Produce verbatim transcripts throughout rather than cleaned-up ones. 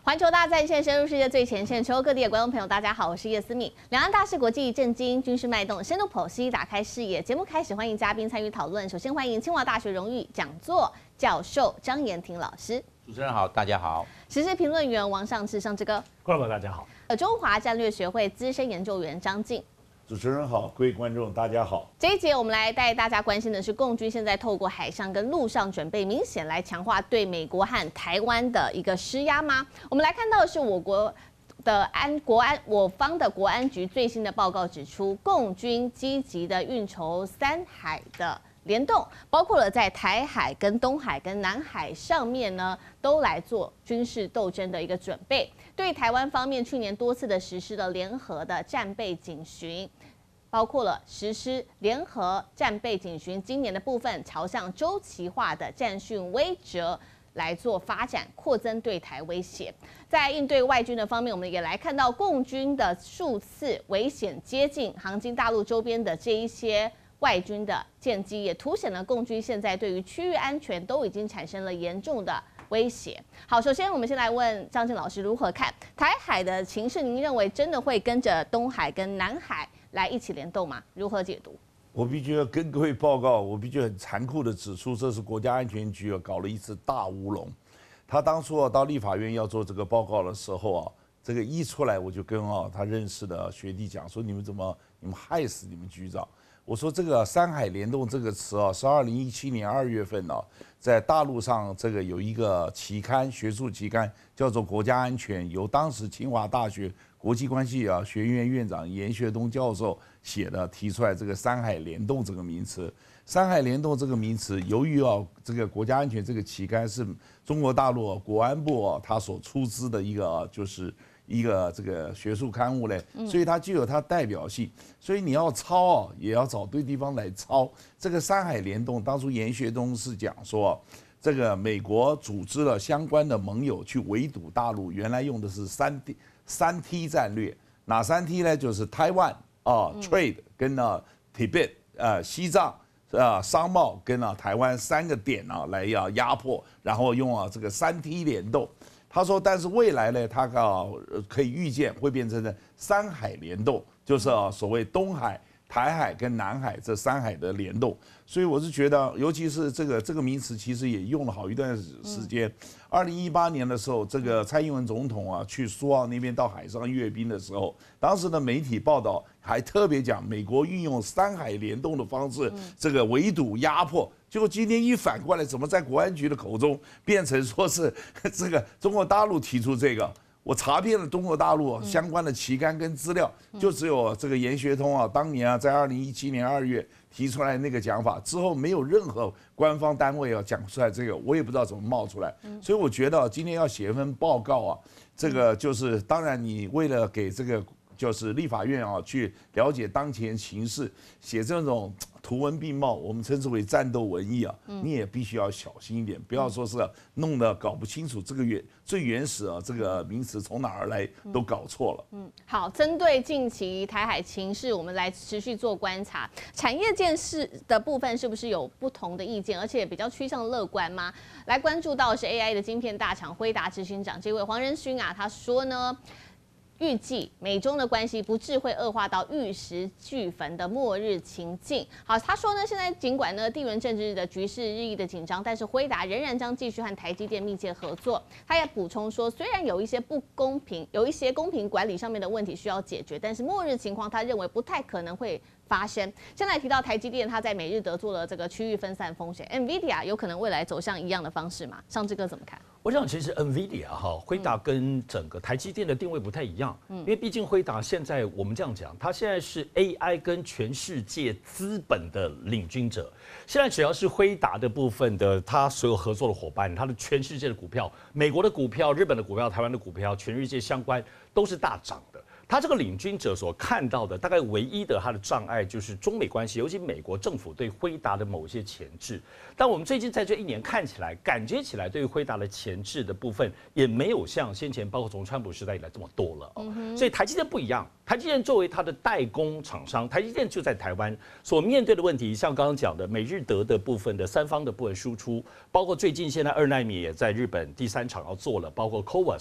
环球大战线深入世界最前线，全球各地的观众朋友，大家好，我是叶思敏。两岸大事、国际震惊、军事脉动，深度剖析，打开视野。节目开始，欢迎嘉宾参与讨论。首先欢迎清华大学荣誉讲座教授张妍婷老师。 主持人好，大家好。 时事评论员王尚志，尚志哥。 观众朋友大家好。 呃，中华战略学会资深研究员张晋。 主持人好，各位观众大家好。 这一节我们来带大家关心的是，共军现在透过海上跟陆上准备明显来强化对美国和台湾的一个施压吗？我们来看到的是我国的安国安我方的国安局最新的报告指出，共军积极的运筹三海的联动，包括了在台海、跟东海、跟南海上面呢，都来做军事斗争的一个准备。对台湾方面，去年多次的实施了联合的战备警巡，包括了实施联合战备警巡，今年的部分朝向周期化的战训威慑来做发展，扩增对台威胁。在应对外军的方面，我们也来看到共军的数次危险接近航经大陆周边的这一些外军的舰机，也凸显了共军现在对于区域安全都已经产生了严重的威胁。好，首先我们先来问张晋老师如何看台海的情势？您认为真的会跟着东海跟南海来一起联动吗？如何解读？ 我必须要跟各位报告，我必须很残酷的指出，这是国家安全局啊搞了一次大乌龙。他当初啊到立法院要做这个报告的时候啊，这个一出来我就跟啊他认识的学弟讲说，你们怎么你们害死你们局长？我说这个三海联动这个词啊，是二零一七年二月份呢、啊，在大陆上这个有一个期刊，学术期刊叫做《国家安全》，由当时清华大学国际关系啊学院院长严学东教授写的，提出来这个三海联动这个名词。三海联动这个名词，由于啊这个国家安全这个期刊是中国大陆、啊、国安部啊他所出资的一个、啊、就是一个这个学术刊物嘞，所以它具有它代表性。所以你要抄啊，也要找对地方来抄。这个三海联动，当初严学东是讲说，这个美国组织了相关的盟友去围堵大陆，原来用的是三 T 三 T 战略，哪三 T 呢？就是台湾啊 ，trade 跟呢 Tibet 呃西藏。啊，商贸跟啊台湾三个点啊来要压迫，然后用啊这个三 T 联动。他说，但是未来呢，他啊可以预见会变成的三海联动，就是啊所谓东海、台海跟南海这三海的联动。所以我是觉得，尤其是这个这个名词，其实也用了好一段时间。二零一八年的时候，这个蔡英文总统啊去苏澳那边到海上阅兵的时候，当时的媒体报道还特别讲，美国运用三海联动的方式，这个围堵压迫。结果今天一反过来，怎么在国安局的口中变成说是这个中国大陆提出这个？我查遍了中国大陆相关的期刊跟资料，就只有这个严学通啊，当年啊在二零一七年二月提出来那个讲法，之后没有任何官方单位啊讲出来这个，我也不知道怎么冒出来。所以我觉得今天要写一份报告啊，这个就是当然你为了给这个就是立法院啊去了解当前情势，写这种图文并茂，我们称之为战斗文艺啊，你也必须要小心一点，不要说是弄得搞不清楚这个原最原始啊这个名词从哪儿来都搞错了。 嗯，好，针对近期台海情势，我们来持续做观察。产业建设的部分是不是有不同的意见，而且比较趋向乐观吗？来关注到是 A I 的晶片大厂辉达执行长这位黄仁勋啊，他说呢，预计美中的关系不至会恶化到玉石俱焚的末日情境。好，他说呢，现在尽管呢地缘政治的局势日益的紧张，但是辉达仍然将继续和台积电密切合作。他也补充说，虽然有一些不公平，有一些公平管理上面的问题需要解决，但是末日情况他认为不太可能会发生。现在提到台积电，它在美日德做了这个区域分散风险 ，NVIDIA 有可能未来走向一样的方式吗？尚志哥怎么看？ 我想其实 NVIDIA 哈，辉达跟整个台积电的定位不太一样，因为毕竟辉达现在我们这样讲，它现在是 A I 跟全世界资本的领军者。现在只要是辉达的部分的，它所有合作的伙伴，它的全世界的股票，美国的股票、日本的股票、台湾的股票，全世界相关都是大涨的。他这个领军者所看到的，大概唯一的他的障碍就是中美关系，尤其美国政府对辉达的某些钳制。但我们最近在这一年看起来，感觉起来对于辉达的钳制的部分，也没有像先前包括从川普时代以来这么多了哦。嗯、所以台积电不一样，台积电作为它的代工厂商，台积电就在台湾所面对的问题，像刚刚讲的美日德的部分的三方的部分输出，包括最近现在二奈米也在日本第三厂要做了，包括 C O V A S。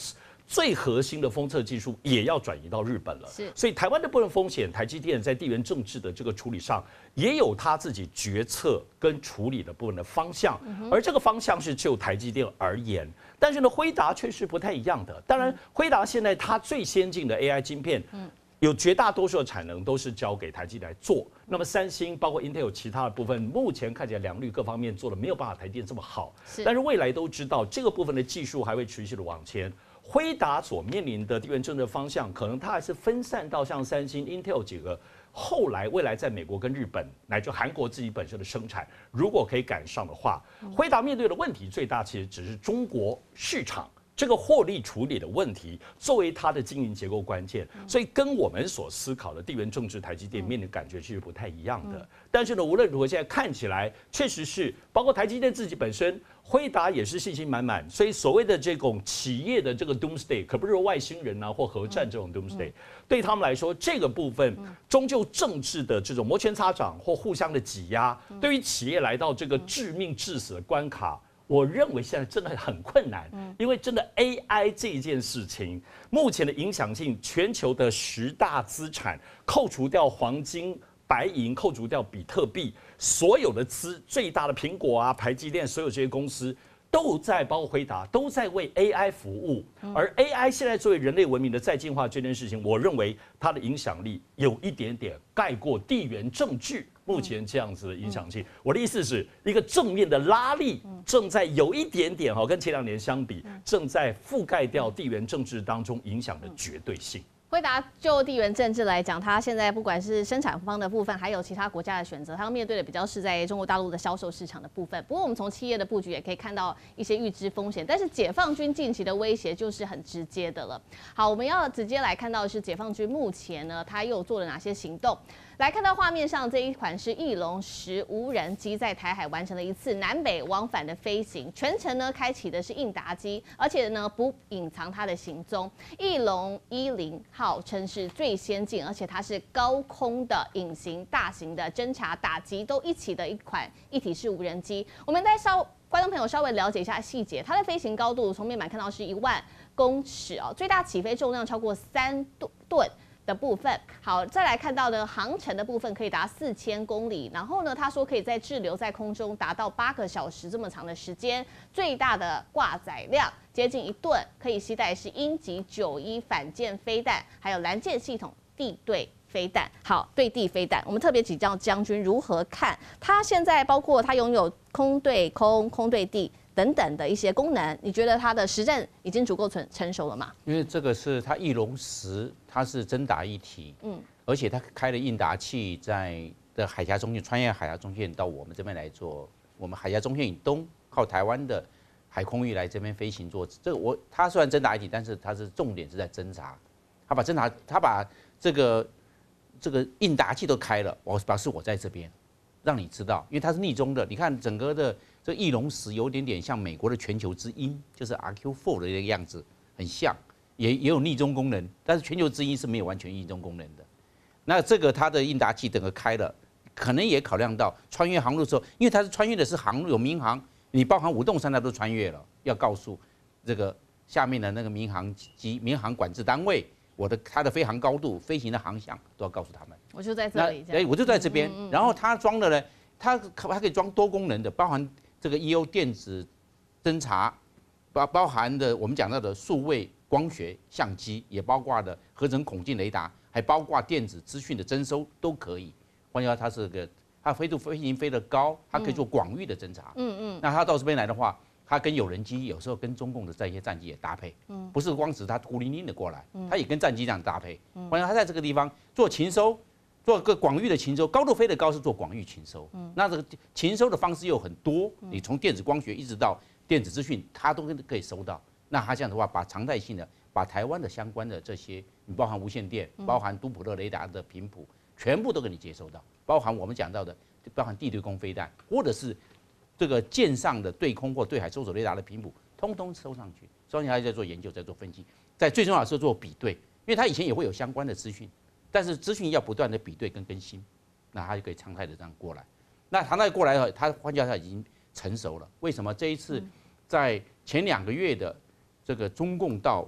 最核心的封测技术也要转移到日本了。 是， 所以台湾的部分风险，台积电在地缘政治的这个处理上，也有他自己决策跟处理的部分的方向，而这个方向是就台积电而言。但是呢，辉达却是不太一样的。当然，辉达现在它最先进的 A I 晶片，有绝大多数的产能都是交给台积来做。那么三星包括 Intel 其他的部分，目前看起来良率各方面做的没有办法台积电这么好。但是未来都知道这个部分的技术还会持续的往前。辉达所面临的地缘政治方向，可能它还是分散到像三星、Intel 几个。后来未来在美国跟日本乃至韩国自己本身的生产，如果可以赶上的话，辉达面对的问题最大其实只是中国市场这个获利处理的问题，作为它的经营结构关键，所以跟我们所思考的地缘政治台积电面临的感觉其实不太一样的。但是呢，无论如何，现在看起来确实是，包括台积电自己本身，辉达也是信心满满。所以所谓的这种企业的这个 doomsday， 可不是外星人啊或核战这种 doomsday， 对他们来说，这个部分终究政治的这种摩拳擦掌或互相的挤压，对于企业来到这个致命致死的关卡。我认为现在真的很困难，因为真的 A I 这一件事情，目前的影响性，全球的十大资产，扣除掉黄金、白银，扣除掉比特币，所有的资最大的苹果啊、台积电，所有这些公司都在，包括辉达，都在为 A I 服务。而 A I 现在作为人类文明的再进化这件事情，我认为它的影响力有一点点盖过地缘政治。目前这样子的影响性，我的意思是一个正面的拉力，正在有一点点哈，跟前两年相比，正在覆盖掉地缘政治当中影响的绝对性。 辉达就地缘政治来讲，它现在不管是生产方的部分，还有其他国家的选择，它要面对的比较是在中国大陆的销售市场的部分。不过我们从企业的布局也可以看到一些预知风险，但是解放军近期的威胁就是很直接的了。好，我们要直接来看到的是解放军目前呢，它又做了哪些行动？来看到画面上这一款是翼龙十无人机在台海完成了一次南北往返的飞行，全程呢开启的是应答机，而且呢不隐藏它的行踪。翼龙一零号称是最先进，而且它是高空的隐形大型的侦察打击都一起的一款一体式无人机。我们再稍观众朋友稍微了解一下细节，它的飞行高度从面板看到是一万公尺哦，最大起飞重量超过三吨。的部分，好，再来看到的航程的部分可以达四千公里，然后呢，他说可以在滞留在空中达到八个小时这么长的时间，最大的挂载量接近一吨，可以携带是鹰击九一反舰飞弹，还有蓝箭系统地对飞弹。好，对地飞弹，我们特别请教将军如何看？它现在包括它拥有空对空、空对地等等的一些功能，你觉得它的实战已经足够成成熟了吗？ 因为这个是它翼龙十，它是真打一体，嗯，而且它开了应答器在的海峡中线，穿越海峡中线到我们这边来做，我们海峡中线以东靠台湾的海空域来这边飞行做。这个我它虽然真打一体，但是它是重点是在侦察，它把侦察，它把这个这个应答器都开了，我表示我在这边，让你知道，因为它是逆中的，你看整个的。这翼龙十有点点像美国的全球之鹰，就是 R Q 四 的一个样子，很像，也也有逆中功能，但是全球之鹰是没有完全逆中功能的。那这个它的应答器整个开了，可能也考量到穿越航路的时候，因为它是穿越的是航路，有民航，你包含五洞山它都穿越了，要告诉这个下面的那个民航及民航管制单位，我的它的飞行高度、飞行的航向都要告诉他们。 我就在这里， 哎，我就在这边，嗯嗯嗯然后它装的呢，它它可以装多功能的，包含。这个 E O 电子侦察，包包含的我们讲到的数位光学相机，也包括的合成孔径雷达，还包括电子资讯的征收都可以。换句话，它是个它飞度飞行飞得高，它可以做广域的侦察。嗯嗯。那它到这边来的话，它跟有人机有时候跟中共的这些战机也搭配，嗯，不是光只它孤零零的过来，它也跟战机这样搭配。换句话，它在这个地方做勤收。做个广域的勤收，高度飞得高是做广域勤收。嗯，那这个勤收的方式又很多，你从电子光学一直到电子资讯，它都可以收到。那它这样的话，把常态性的，把台湾的相关的这些，你包含无线电，包含都普勒雷达的频谱，全部都给你接收到，包含我们讲到的，包含地对空飞弹，或者是这个舰上的对空或对海搜索雷达的频谱，通通收上去。所以它在做研究，在做分析，在最重要的是做比对，因为它以前也会有相关的资讯。但是资讯要不断的比对跟更新，那它就可以常态的这样过来。那常态过来后，它换句话说已经成熟了。为什么这一次在前两个月的这个中共到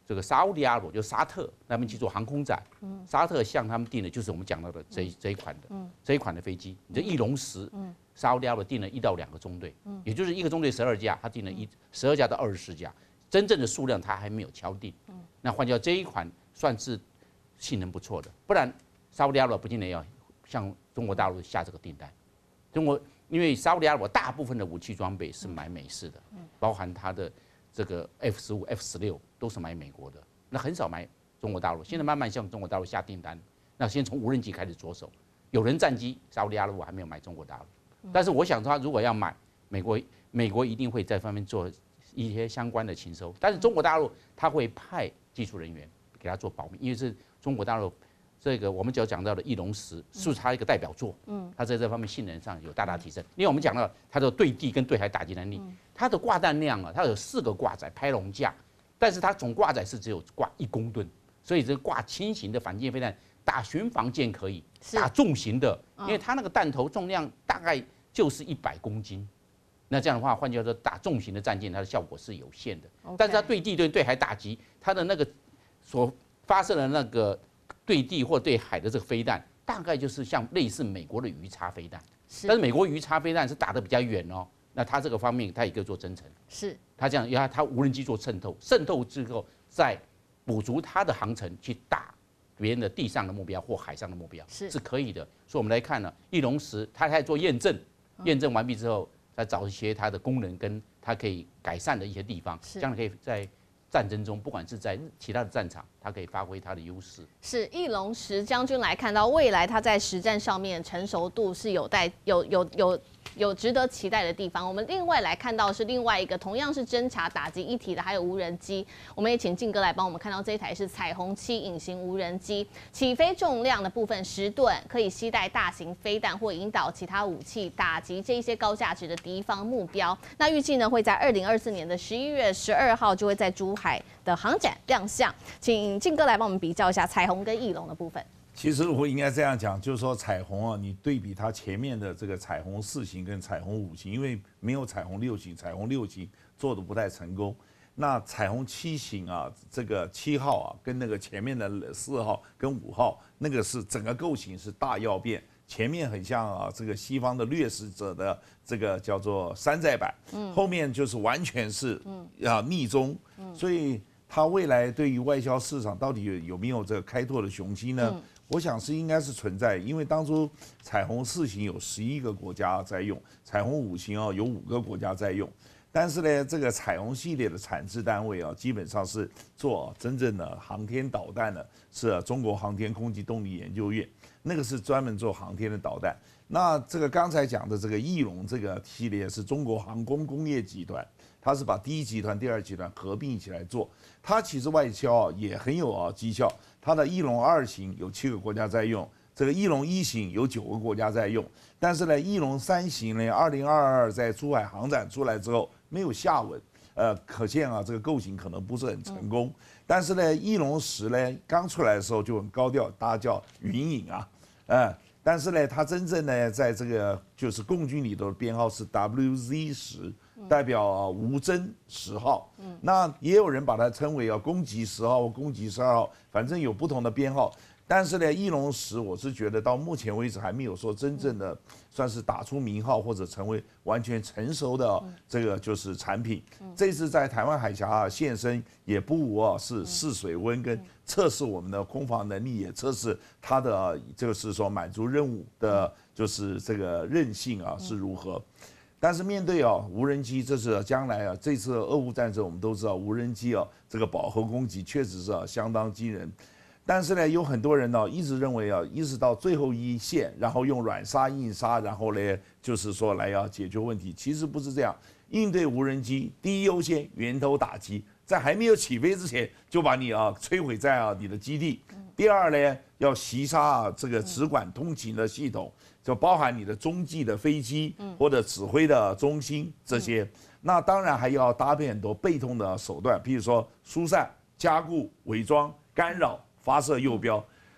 这个沙烏地阿拉伯就沙特那边去做航空展，嗯、沙特向他们订的就是我们讲到的这一这一款的、嗯、这一款的飞机，你这翼龙十，嗯、沙烏地阿拉伯订了一到两个中队，嗯、也就是一个中队十二架，他订了一十二架到二十四架，真正的数量他还没有敲定。嗯、那换句话，这一款算是性能不错的，不然沙烏地阿拉伯不见得要向中国大陆下这个订单。中国因为沙烏地阿拉伯大部分的武器装备是买美式的，包含它的这个 F 十五、F 十六都是买美国的，那很少买中国大陆。现在慢慢向中国大陆下订单，那先从无人机开始着手。有人战机，沙烏地阿拉伯还没有买中国大陆，但是我想他如果要买，美国美国一定会在方面做一些相关的情收，但是中国大陆他会派技术人员给他做保密，因为是中国大陆。这个我们就讲到的翼龙十是它一个代表作，嗯，它在这方面性能上有大大提升。因为我们讲到它的对地跟对海打击能力，它的挂弹量啊，它有四个挂载拍龙架，但是它总挂载是只有挂一公吨，所以这挂轻型的反舰飞弹打巡防舰可以，打重型的，因为它那个弹头重量大概就是一百公斤，那这样的话，换句话说，打重型的战舰它的效果是有限的，但是它对地对对海打击，它的那个所发射的那个。对地或对海的这个飞弹，大概就是像类似美国的鱼叉飞弹，但是美国鱼叉飞弹是打得比较远哦。那它这个方面，它也可以做增程，是它这样，因为它无人机做渗透，渗透之后再补足它的航程去打别人的地上的目标或海上的目标，是是可以的。所以我们来看呢，翼龙十它在做验证，验证完毕之后，再找一些它的功能跟它可以改善的一些地方，这样可以在。战争中，不管是在其他的战场，它可以发挥它的优势。是翼龙十将军来看到未来，它在实战上面成熟度是有待有有有有值得期待的地方。我们另外来看到是另外一个同样是侦察打击一体的，还有无人机。我们也请靖哥来帮我们看到这一台是彩虹七隐形无人机，起飞重量的部分十吨，可以携带大型飞弹或引导其他武器打击这一些高价值的敌方目标。那预计呢会在二零二四年的十一月十二号就会在珠海的航展亮相，请靖哥来帮我们比较一下彩虹跟翼龙的部分。 其实我应该这样讲，就是说彩虹啊，你对比它前面的这个彩虹四型跟彩虹五型，因为没有彩虹六型，彩虹六型做的不太成功。那彩虹七型啊，这个七号啊，跟那个前面的四号跟五号，那个是整个构型是大要变。前面很像啊，这个西方的掠食者的这个叫做山寨版，嗯，后面就是完全是啊逆中，嗯，所以它未来对于外销市场到底有有没有这个开拓的雄心呢？嗯，我想是应该是存在，因为当初彩虹四型有十一个国家在用，彩虹五型啊有五个国家在用，但是呢，这个彩虹系列的产制单位啊，基本上是做真正的航天导弹的，是中国航天空气动力研究院。那个是专门做航天的导弹。那这个刚才讲的这个翼龙这个系列是中国航空工业集团，它是把第一集团、第二集团合并起来做。它其实外销啊也很有啊绩效。它的翼龙二型有七个国家在用，这个翼龙一型有九个国家在用。但是呢，翼龙三型呢，二零二二在珠海航展出来之后没有下文，呃，可见啊这个构型可能不是很成功。但是呢，翼龙十呢刚出来的时候就很高调，大家叫云影啊。呃，但是呢，它真正呢，在这个就是共军里头的编号是 W Z 十，代表无侦十号。嗯，那也有人把它称为啊攻击十号或攻击十二号，反正有不同的编号。但是呢，翼龙十我是觉得到目前为止还没有说真正的算是打出名号或者成为完全成熟的这个就是产品。这次在台湾海峡啊现身，也不无啊是试水温跟测试我们的空防能力，也测试它的就是说满足任务的就是这个韧性啊是如何。但是面对啊无人机，这是将来啊这次俄乌战争我们都知道无人机啊这个饱和攻击确实是啊相当惊人。但是呢，有很多人呢一直认为啊，一直到最后一线，然后用软杀硬杀，然后呢，就是说来要解决问题。其实不是这样，应对无人机第一优先源头打击，在还没有起飞之前就把你啊摧毁在啊你的基地。第二呢，要袭杀啊这个直管通勤的系统，就包含你的中继的飞机或者指挥的中心这些。那当然还要搭配很多被动的手段，譬如说疏散、加固、伪装、干扰。发射诱标，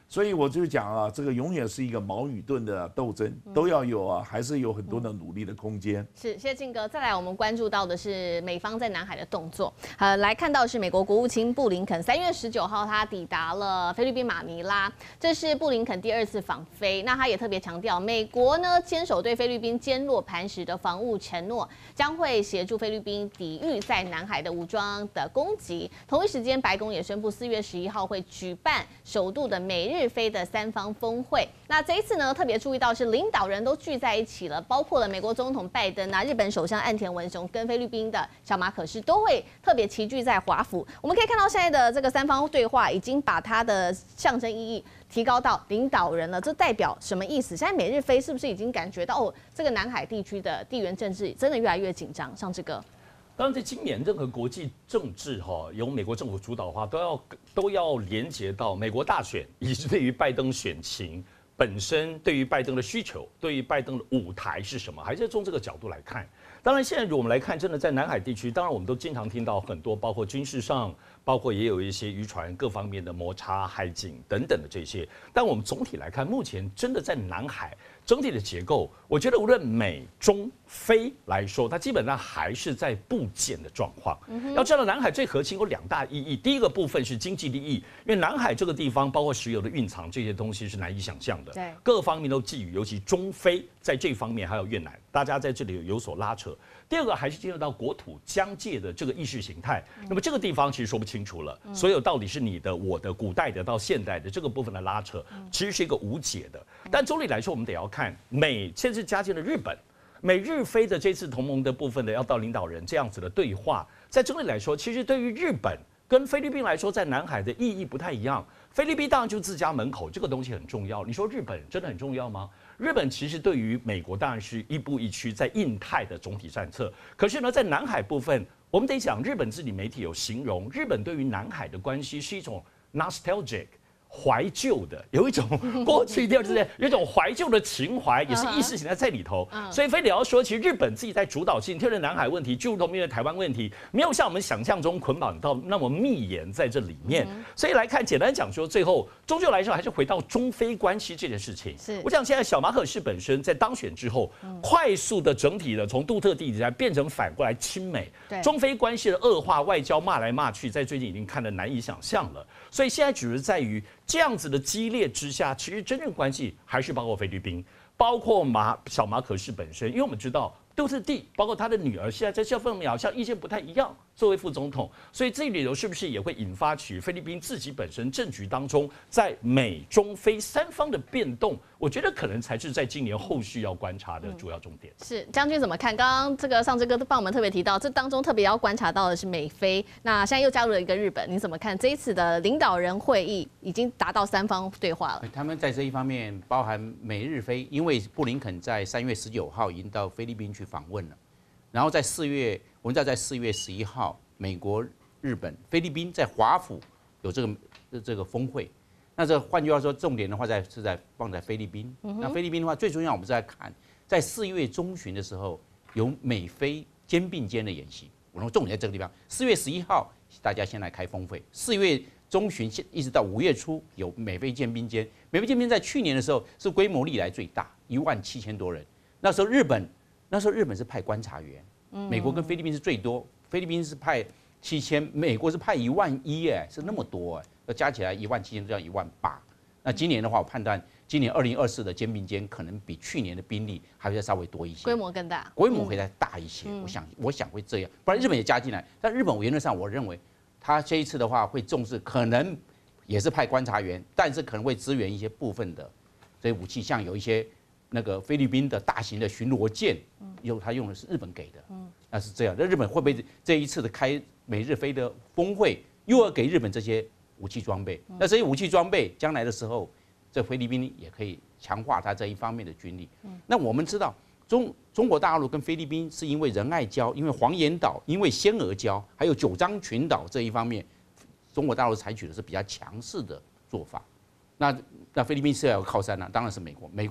所以我就讲啊，这个永远是一个矛与盾的斗争，都要有啊，还是有很多的努力的空间。 是，谢谢靖哥。再来，我们关注到的是美方在南海的动作。呃，来看到的是美国国务卿布林肯三月十九号他抵达了菲律宾马尼拉，这是布林肯第二次访菲。那他也特别强调，美国呢坚守对菲律宾坚若磐石的防务承诺，将会协助菲律宾抵御在南海的武装的攻击。同一时间，白宫也宣布四月十一号会举办首度的美日菲的三方峰会。那这一次呢，特别注意到是领导人都聚在一起了，包括了美国总统拜登啊、日本首相岸田文雄跟菲律宾的小马可仕都会特别齐聚在华府。我们可以看到现在的这个三方对话已经把它的象征意义提高到领导人了，这代表什么意思？现在美日菲是不是已经感觉到哦，这个南海地区的地缘政治真的越来越紧张？上这个。 当然，在今年任何国际政治哈由美国政府主导的话，都要都要连接到美国大选，以及对于拜登选情本身，对于拜登的需求，对于拜登的舞台是什么，还是从这个角度来看。当然，现在如果我们来看，真的在南海地区，当然我们都经常听到很多，包括军事上，包括也有一些渔船各方面的摩擦、海警等等的这些。但我们总体来看，目前真的在南海整体的结构，我觉得无论美中非来说，它基本上还是在部件的状况。嗯、要知道，南海最核心有两大意义，第一个部分是经济利益，因为南海这个地方包括石油的蕴藏这些东西是难以想象的， 对， 各方面都觊觎，尤其中非在这方面还有越南，大家在这里有所拉扯。第二个还是进入到国土疆界的这个意识形态，那么这个地方其实说不清楚了，所有到底是你的、我的、古代的到现代的这个部分的拉扯，其实是一个无解的。但总体来说，我们得要看美，现在是加进了日本，美日菲的这次同盟的部分的要到领导人这样子的对话，在总体来说，其实对于日本跟菲律宾来说，在南海的意义不太一样。菲律宾当然就自家门口，这个东西很重要。你说日本真的很重要吗？日本其实对于美国当然是亦步亦趋，在印太的总体战策。可是呢，在南海部分，我们得讲，日本自己媒体有形容，日本对于南海的关系是一种 nostalgic。怀旧的，有一种过去第二次有一种怀旧的情怀，也是意识形态在里头。所以非得要说，其实日本自己在主导性，特别是南海问题，就如同面对台湾问题，没有像我们想象中捆绑到那么密严在这里面。所以来看，简单讲说，最后终究来说还是回到中非关系这件事情。是，我想现在小马可仕本身在当选之后，快速的整体的从杜特地来变成反过来亲美，中非关系的恶化，外交骂来骂去，在最近已经看得难以想象了。所以现在只是在于这样子的激烈之下，其实真正关系还是包括菲律宾，包括马小马可仕本身，因为我们知道杜特地，包括他的女儿，现在在这方面好像意见不太一样，作为副总统，所以这里头是不是也会引发起菲律宾自己本身政局当中，在美中非三方的变动？我觉得可能才是在今年后续要观察的主要重点。 嗯、是将军怎么看？刚刚这个上这个帮我们特别提到，这当中特别要观察到的是美菲，那现在又加入了一个日本，你怎么看这一次的领导人会议已经达到三方对话了？ 他们在这一方面，包含美日菲，因为布林肯在三月十九号已经到菲律宾去访问了，然后在四月，我们知道在四月十一号，美国、日本、菲律宾在华府有这个这个峰会。那这换句话说，重点的话在是在放在菲律宾。那菲律宾的话，最重要我们是在看，在四月中旬的时候，有美菲肩并肩的演习。我说重点在这个地方。四月十一号，大家先来开峰会。四月中旬一直到五月初，有美菲肩并肩。美菲肩并肩在去年的时候是规模历来最大，一万七千多人。那时候日本，那时候日本是派观察员，美国跟菲律宾是最多，菲律宾是派七千，美国是派一万一，哎，是那么多哎。加起来一万七千，这样一万八。那今年的话，我判断今年二零二四的肩并肩可能比去年的兵力还会再稍微多一些， 规模更大， 规模会再大一些。嗯、我想，我想会这样，不然日本也加进来。但日本原则上，我认为他这一次的话会重视，可能也是派观察员，但是可能会支援一些部分的这些武器，像有一些那个菲律宾的大型的巡逻舰，用他用的是日本给的，那是这样。那日本会不会这一次的开美日菲的峰会，又要给日本这些武器装备？那这些武器装备将来的时候，这菲律宾也可以强化它这一方面的军力。那我们知道中中国大陆跟菲律宾是因为仁爱礁、因为黄岩岛、因为仙娥礁，还有九章群岛这一方面，中国大陆采取的是比较强势的做法。那那菲律宾是要有靠山啊，当然是美国。美国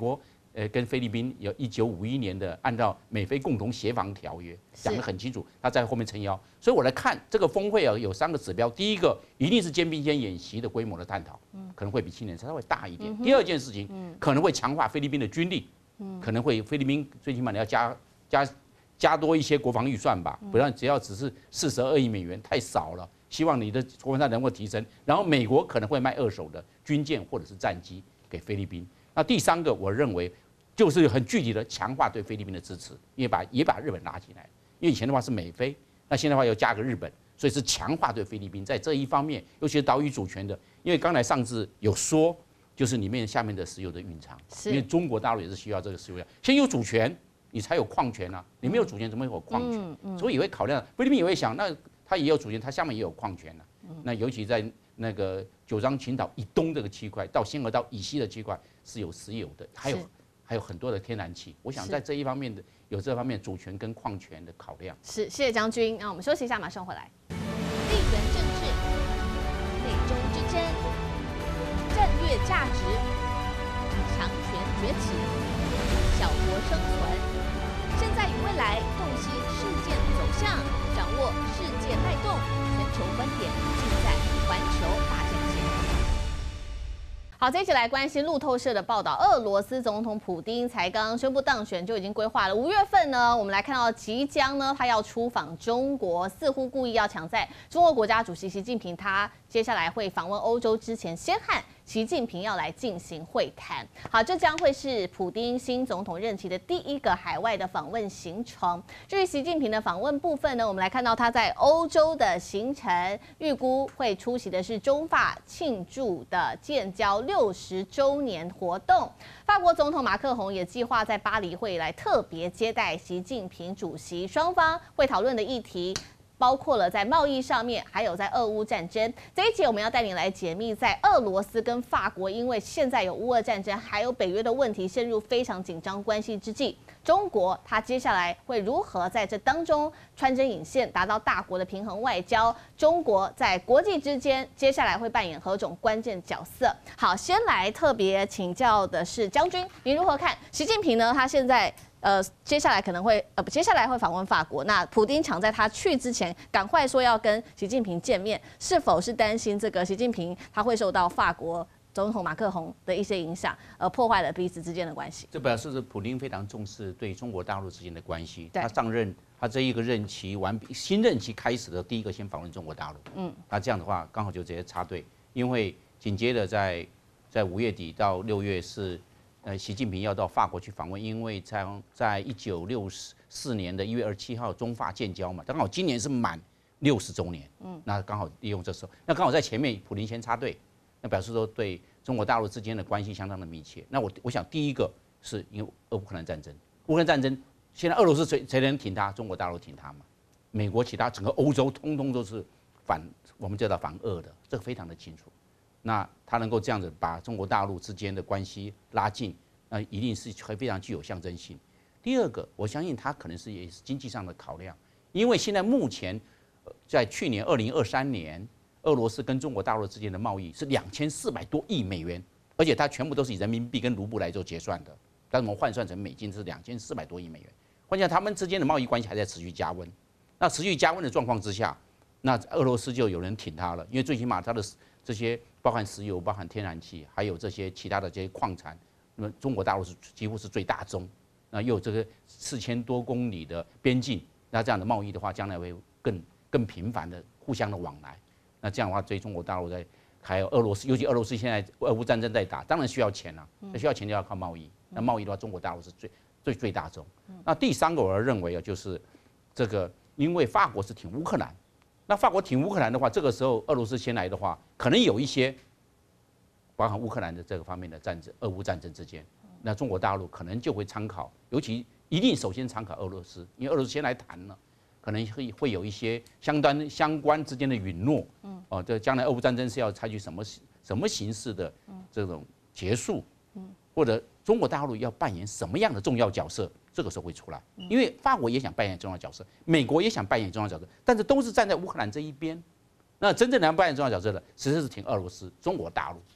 呃，跟菲律宾有一九五一年的按照美菲共同协防条约讲得很清楚，他在后面撑腰。所以我来看这个峰会啊，有三个指标：第一个一定是肩并肩演习的规模的探讨，可能会比去年稍微大一点；第二件事情可能会强化菲律宾的军力，可能会菲律宾最起码你要加加加多一些国防预算吧，不然只要只是四十二亿美元太少了。希望你的国防能够提升，然后美国可能会卖二手的军舰或者是战机给菲律宾。那第三个，我认为就是很具体的强化对菲律宾的支持，因为把也把日本拉进来，因为以前的话是美菲，那现在的话要加个日本，所以是强化对菲律宾在这一方面，尤其是岛屿主权的，因为刚才上次有说，就是里面下面的石油的蕴藏，因为中国大陆也是需要这个石油，先有主权，你才有矿权啊，你没有主权怎么会有矿权？所以也会考量，菲律宾也会想，那它也有主权，它下面也有矿权啊，那尤其在那个九张群岛以东这个区块到仙河道以西的区块是有石油的，还有。还有很多的天然气，我想在这一方面的有这方面主权跟矿权的考量。 是，谢谢将军。那我们休息一下，马上回来。地缘政治、美中之争、战略价值、强权崛起、小国生存，现在与未来洞悉事件走向，掌握世界脉动，全球观点尽在环球大战线。好，这一起来关心路透社的报道，俄罗斯总统普丁才刚宣布当选，就已经规划了五月份呢。我们来看到即将呢，他要出访中国，似乎故意要抢在中国国家主席习近平他接下来会访问欧洲之前，先和习近平要来进行会谈。好，这将会是普丁新总统任期的第一个海外的访问行程。至于习近平的访问部分呢，我们来看到他在欧洲的行程，预估会出席的是中法庆祝的建交六十周年活动。法国总统马克宏也计划在巴黎会来特别接待习近平主席，双方会讨论的议题包括了在贸易上面，还有在俄乌战争。这一节我们要带您来解密，在俄罗斯跟法国因为现在有乌俄战争，还有北约的问题陷入非常紧张关系之际，中国它接下来会如何在这当中穿针引线，达到大国的平衡外交？中国在国际之间接下来会扮演何种关键角色？好，先来特别请教的是将军，您如何看习近平呢？他现在呃，接下来可能会呃，接下来会访问法国。那普丁抢在他去之前，赶快说要跟习近平见面，是否是担心这个习近平他会受到法国总统马克宏的一些影响，而破坏了彼此之间的关系？ 这表示是普丁非常重视对中国大陆之间的关系。他上任，他这一个任期完毕，新任期开始的第一个先访问中国大陆。嗯，那这样的话刚好就直接插队，因为紧接着在在五月底到六月是。呃，习近平要到法国去访问，因为在在一九六四年的一月二十七号中法建交嘛，刚好今年是满六十周年，嗯，那刚好利用这时候，那刚好在前面普林先插队，那表示说对中国大陆之间的关系相当的密切。那我我想第一个是因为乌克兰战争，乌克兰战争现在俄罗斯谁谁能挺他，中国大陆挺他嘛，美国其他整个欧洲通通都是反我们叫它反俄的，这个非常的清楚。那他能够这样子把中国大陆之间的关系拉近，那一定是非常具有象征性。第二个，我相信他可能是也是经济上的考量，因为现在目前在去年二零二三年，俄罗斯跟中国大陆之间的贸易是两千四百多亿美元，而且它全部都是以人民币跟卢布来做结算的，但我们换算成美金是两千四百多亿美元。换言之，他们之间的贸易关系还在持续加温。那持续加温的状况之下，那俄罗斯就有人挺他了，因为最起码他的这些包含石油、包含天然气，还有这些其他的这些矿产，那么中国大陆是几乎是最大宗，那又有这个四千多公里的边境，那这样的贸易的话，将来会更更频繁的互相的往来。那这样的话，对中国大陆在还有俄罗斯，尤其俄罗斯现在俄乌战争在打，当然需要钱啊，那需要钱就要靠贸易。那贸易的话，中国大陆是最最最大宗。那第三个，我要认为啊，就是这个，因为法国是挺乌克兰。那法国挺乌克兰的话，这个时候俄罗斯先来的话，可能有一些包含乌克兰的这个方面的战争，俄乌战争之间，那中国大陆可能就会参考，尤其一定首先参考俄罗斯，因为俄罗斯先来谈了，可能会会有一些相关相关之间的允诺，嗯，哦，这将来俄乌战争是要采取什么什么形式的这种结束，嗯，或者中国大陆要扮演什么样的重要角色？这个时候会出来，因为法国也想扮演重要角色，美国也想扮演重要角色，但是都是站在乌克兰这一边。那真正能扮演重要角色的，其实是挺俄罗斯、中国大陆。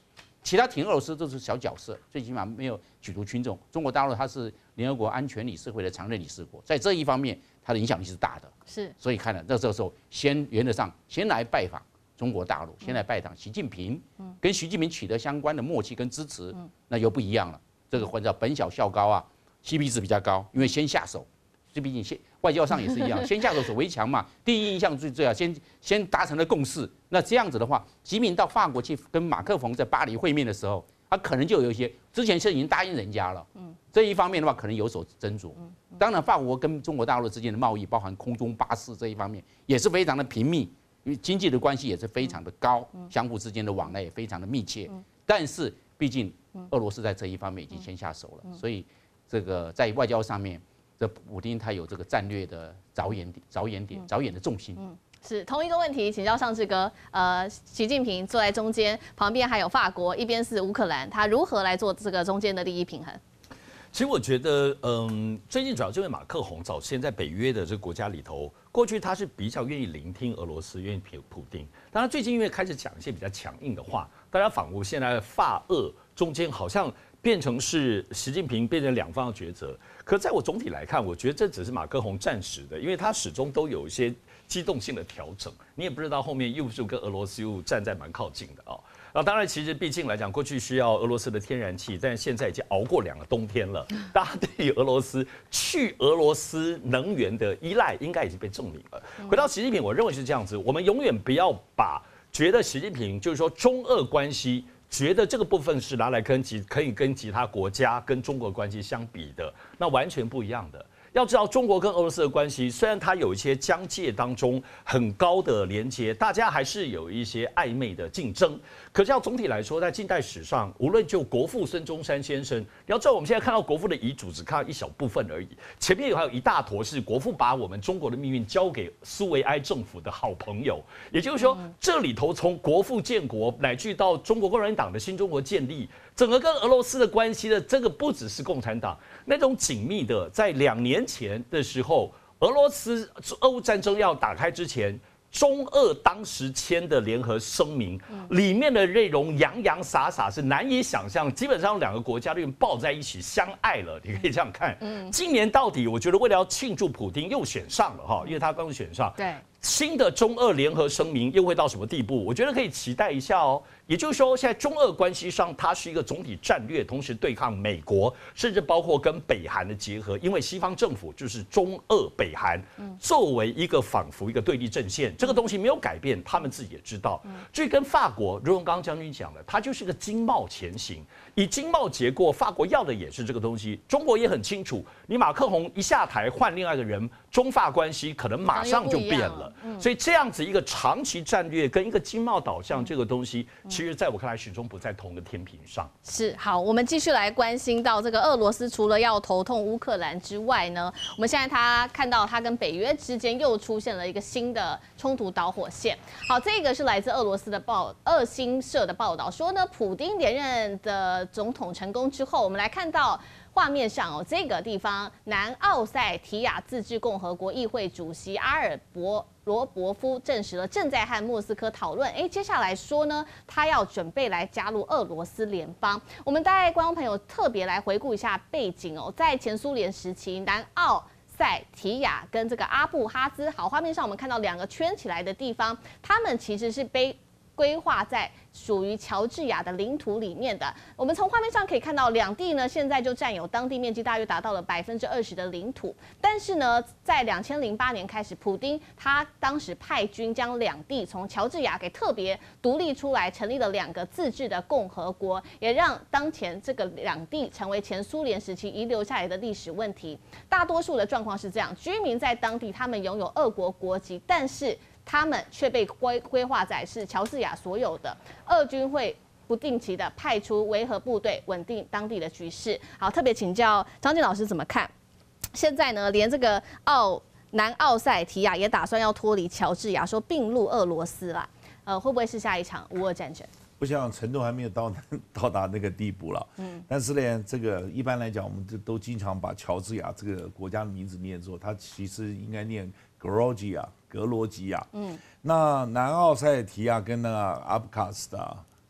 其他挺俄罗斯都是小角色，最起码没有举足轻重。中国大陆它是联合国安全理事会的常任理事国，在这一方面它的影响力是大的。 是， 所以看了那这个时候，先原则上先来拜访中国大陆，先来拜访习近平，跟习近平取得相关的默契跟支持，那又不一样了。这个或者叫本小效高啊 ，C P 值比较高，因为先下手。这毕竟先外交上也是一样，先下手手为强嘛。第一印象最最好，先先达成了共识。那这样子的话，习近平到法国去跟马克宏在巴黎会面的时候，他可能就有一些之前是已经答应人家了。嗯，这一方面的话，可能有所斟酌。当然，法国跟中国大陆之间的贸易，包含空中巴士这一方面，也是非常的频密，因为经济的关系也是非常的高，相互之间的往来也非常的密切。但是，毕竟俄罗斯在这一方面已经先下手了，所以这个在外交上面。这普丁他有这个战略的着眼点、着眼点、着眼的重心。嗯， 是同一个问题，请教尚志哥。呃，习近平坐在中间，旁边还有法国，一边是乌克兰，他如何来做这个中间的利益平衡？ 其实我觉得，嗯，最近主要就是马克宏早先在北约的这个国家里头，过去他是比较愿意聆听俄罗斯，愿意普普丁。当然，最近因为开始讲一些比较强硬的话，大家仿佛现在法俄中间好像变成是习近平变成两方的抉择。可在我总体来看，我觉得这只是马克宏暂时的，因为他始终都有一些机动性的调整，你也不知道后面又是跟俄罗斯又站在蛮靠近的啊。那当然，其实毕竟来讲，过去需要俄罗斯的天然气，但是现在已经熬过两个冬天了，大家对于俄罗斯去俄罗斯能源的依赖应该已经被证明了。回到习近平，我认为是这样子，我们永远不要把觉得习近平就是说中俄关系。觉得这个部分是拿来跟其可以跟其他国家跟中国关系相比的，那完全不一样的。要知道，中国跟俄罗斯的关系虽然它有一些疆界当中很高的连接，大家还是有一些暧昧的竞争。可是要总体来说，在近代史上，无论就国父孙中山先生，你要知道我们现在看到国父的遗嘱只看到一小部分而已，前面有还有一大坨是国父把我们中国的命运交给苏维埃政府的好朋友。也就是说，这里头从国父建国乃至到中国共产党的新中国建立，整个跟俄罗斯的关系的这个不只是共产党那种紧密的，在两年前的时候，俄罗斯俄乌战争要打开之前，中俄当时签的联合声明，里面的内容洋洋洒洒是难以想象，基本上两个国家就抱在一起相爱了。你可以这样看。今年到底，我觉得为了要庆祝普丁又选上了哈，因为他刚选上， 对。 新的中俄联合声明又会到什么地步？我觉得可以期待一下哦。也就是说，现在中俄关系上，它是一个总体战略，同时对抗美国，甚至包括跟北韩的结合。因为西方政府就是中俄北韩作为一个仿佛一个对立阵线，这个东西没有改变，他们自己也知道。至于跟法国，如同刚刚将军讲的，它就是个经贸前行，以经贸结果，法国要的也是这个东西。中国也很清楚，你马克宏一下台换另外一个人，中法关系可能马上就变了。所以这样子一个长期战略跟一个经贸导向这个东西，其实在我看来始终不在同一个天平上。 是，好，我们继续来关心到这个俄罗斯，除了要头痛乌克兰之外呢，我们现在他看到他跟北约之间又出现了一个新的冲突导火线。好，这个是来自俄罗斯的报俄新社的报道说呢，普丁连任的总统成功之后，我们来看到。画面上哦，这个地方南奥塞提亚自治共和国议会主席阿尔博罗伯夫证实了正在和莫斯科讨论。哎，接下来说呢，他要准备来加入俄罗斯联邦。我们带观众朋友特别来回顾一下背景哦，在前苏联时期，南奥塞提亚跟这个阿布哈兹，好，画面上我们看到两个圈起来的地方，他们其实是被规划在属于乔治亚的领土里面的。我们从画面上可以看到，两地呢现在就占有当地面积大约达到了百分之二十的领土。但是呢，在两千零八年开始，普丁他当时派军将两地从乔治亚给特别独立出来，成立了两个自治的共和国，也让当前这个两地成为前苏联时期遗留下来的历史问题。大多数的状况是这样，居民在当地他们拥有俄国国籍，但是他们却被规规划在是乔治亚所有的，俄军会不定期的派出维和部队，稳定当地的局势。好，特别请教张健老师怎么看？现在呢，连这个奥南奥塞提亚也打算要脱离乔治亚，说并入俄罗斯啦。呃，会不会是下一场乌俄战争？ 我想程度还没有到到达那个地步了。嗯，但是呢，这个一般来讲，我们就都经常把乔治亚这个国家的名字念作，它其实应该念格罗吉亚。格罗吉亚，嗯，那南奥塞提亚跟那个阿布卡斯达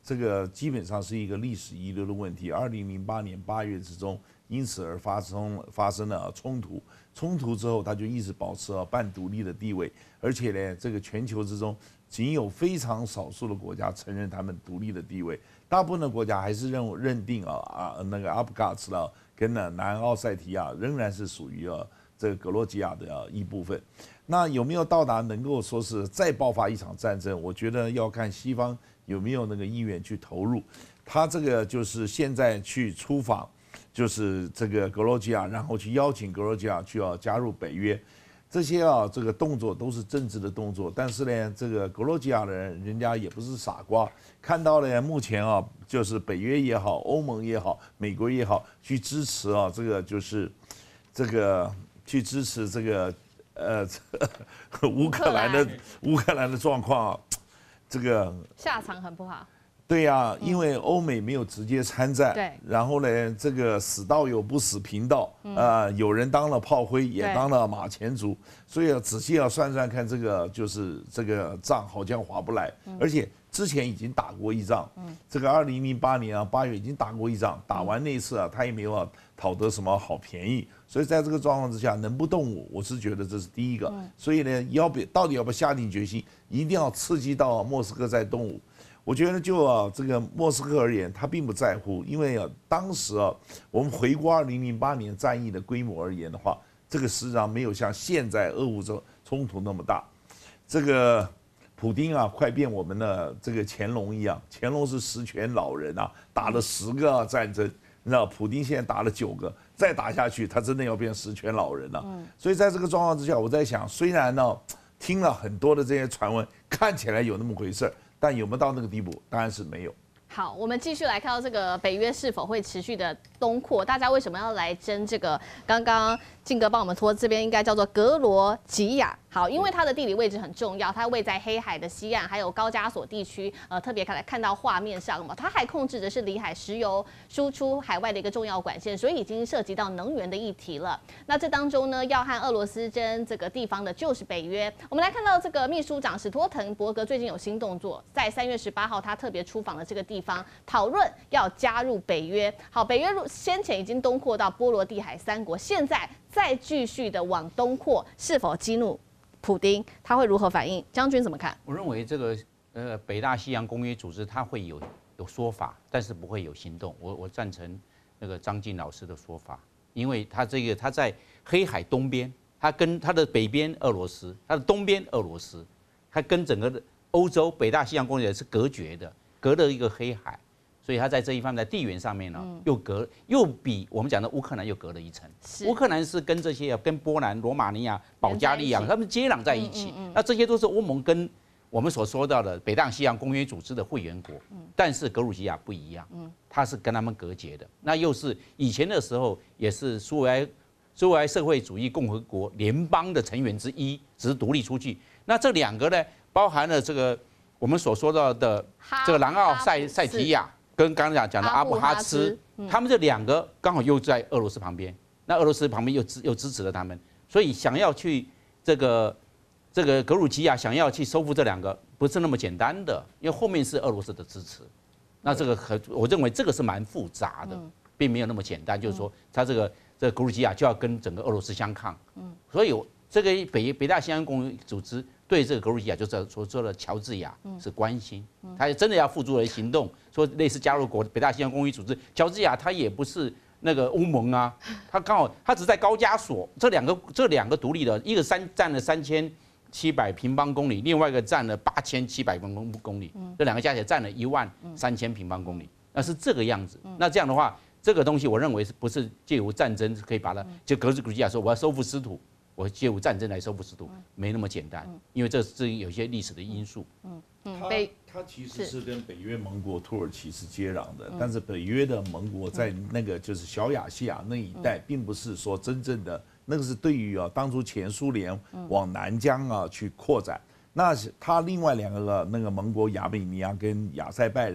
这个基本上是一个历史遗留的问题。二零零八年八月之中，因此而发生发生了冲突。冲突之后，他就一直保持了半独立的地位，而且呢，这个全球之中仅有非常少数的国家承认他们独立的地位，大部分的国家还是认认定啊啊那个阿布加兹了跟呢南奥塞提亚仍然是属于啊这个格罗吉亚的一部分。那有没有到达能够说是再爆发一场战争？我觉得要看西方有没有那个意愿去投入。他这个就是现在去出访。就是这个格罗吉亚，然后去邀请格罗吉亚去要加入北约，这些啊这个动作都是政治的动作。但是呢，这个格罗吉亚的人，人家也不是傻瓜，看到了目前啊，就是北约也好，欧盟也好，美国也好，去支持啊这个就是这个去支持这个呃乌克兰的乌克兰的状况啊，这个下场很不好。 对呀、啊，因为欧美没有直接参战， 对， 然后呢，这个死道友不死贫道，啊、呃，有人当了炮灰，也当了马前卒，所以要仔细要算算看，这个就是这个仗好像划不来，嗯、而且之前已经打过一仗，嗯、这个二零零八年啊八月已经打过一仗，打完那一次啊，他也没有讨得什么好便宜，所以在这个状况之下，能不动武，我是觉得这是第一个，嗯、所以呢，要不到底要不要下定决心，一定要刺激到莫斯科再动武。我觉得就啊，这个莫斯科而言，他并不在乎，因为啊，当时啊，我们回顾二零零八年战役的规模而言的话，这个实际上没有像现在俄乌冲冲突那么大。这个普丁啊，快变我们的这个乾隆一样，乾隆是十全老人啊，打了十个战争，你知道，普丁现在打了九个，再打下去，他真的要变十全老人了。嗯，所以在这个状况之下，我在想，虽然呢，听了很多的这些传闻，看起来有那么回事儿。但有没有到那个地步？当然是没有。 好，我们继续来看到这个北约是否会持续的东扩？大家为什么要来争这个？刚刚靖哥帮我们说，这边应该叫做格罗吉亚。好，因为它的地理位置很重要，它位在黑海的西岸，还有高加索地区。呃，特别看来看到画面上嘛，它还控制的是里海石油输出海外的一个重要管线，所以已经涉及到能源的议题了。那这当中呢，要和俄罗斯争这个地方的就是北约。我们来看到这个秘书长史托滕伯格最近有新动作，在三月十八号，他特别出访了这个地方，讨论要加入北约。好，北约先前已经东扩到波罗的海三国，现在再继续的往东扩，是否激怒普丁？他会如何反应？将军怎么看？ 我认为这个呃北大西洋公约组织它会有有说法，但是不会有行动。我我赞成那个张晋老师的说法，因为他这个他在黑海东边，他跟他的北边俄罗斯，他的东边俄罗斯，他跟整个欧洲北大西洋公约是隔绝的，隔了一个黑海。所以他在这一方面在地缘上面呢，又隔又比我们讲的乌克兰又隔了一层。乌克兰是跟这些跟波兰、罗马尼亚、保加利亚他们接壤在一起，那这些都是欧盟跟我们所说到的北大西洋公约组织的会员国。但是格鲁吉亚不一样，它是跟他们隔绝的。那又是以前的时候也是苏维埃苏维埃社会主义共和国联邦的成员之一，只是独立出去。那这两个呢，包含了这个我们所说到的这个南奥塞塞提亚。跟刚刚讲的阿布哈兹，他们这两个刚好又在俄罗斯旁边，那俄罗斯旁边又支又支持了他们，所以想要去这个这个格鲁吉亚想要去收复这两个不是那么简单的，因为后面是俄罗斯的支持，那这个很我认为这个是蛮复杂的，并没有那么简单，就是说他这个这个格鲁吉亚就要跟整个俄罗斯相抗，所以这个北北大西洋公约组织。对这个格鲁吉亚，就是所说的乔治亚是关心，他真的要付诸为行动，说类似加入国北大西洋公约组织。乔治亚他也不是那个欧盟啊，他刚好他只在高加索这两个这两个独立的，一个三占了三千七百平方公里，另外一个占了八千七百公公里，这两个加起来占了一万三千平方公里，那是这个样子。那这样的话，这个东西我认为是不是借由战争可以把它就格鲁吉亚说我要收复失土。我借由战争来收复失土，没那么简单，因为这是有些历史的因素。 嗯嗯，它它其实是跟北约盟国土耳其是接壤的，但是北约的盟国在那个就是小亚细亚那一带，并不是说真正的那个是对于啊当初前苏联往南疆啊去扩展。那它另外两个那个盟国亚美尼亚跟亚塞拜然，